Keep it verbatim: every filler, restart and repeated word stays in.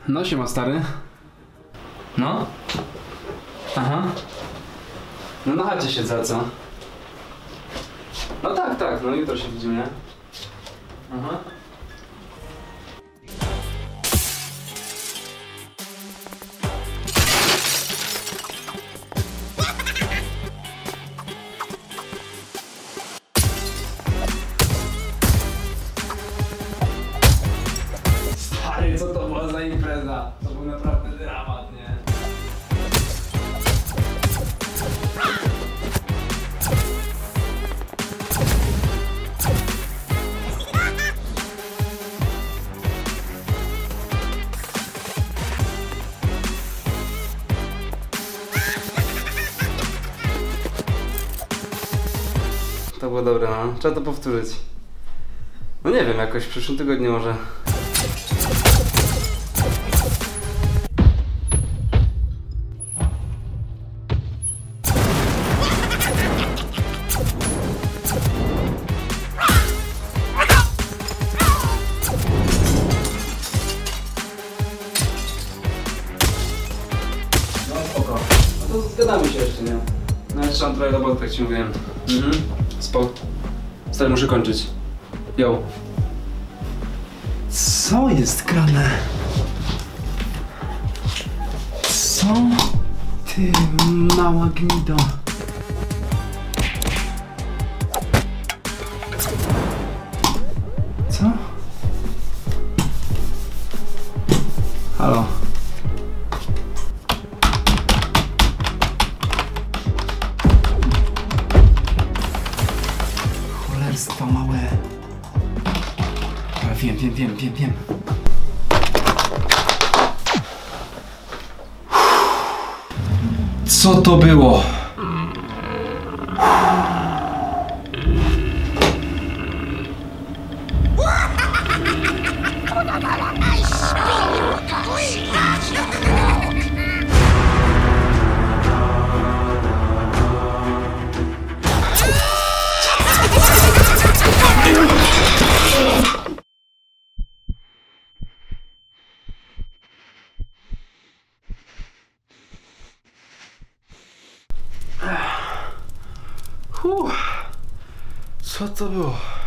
No siema stary. No? Aha. No na chacie siedzę, co? No tak, tak, no jutro się widzimy, nie? Aha. Stary, co to była za impreza? To był naprawdę dramat, nie? To było dobre, no. Trzeba to powtórzyć. No nie wiem, jakoś w przyszłym tygodniu może. No spoko. No to zgadamy się jeszcze, nie? No jeszcze mam trochę roboty, tak ci mówiłem. Mhm. Spoko. Stary, muszę kończyć. Yo. Co jest grane? Co? Ty mała gnido. Co? Halo? Cholerstwo małe. A wiem, wiem, wiem, wiem, wiem. Co to było? Uff, co to było?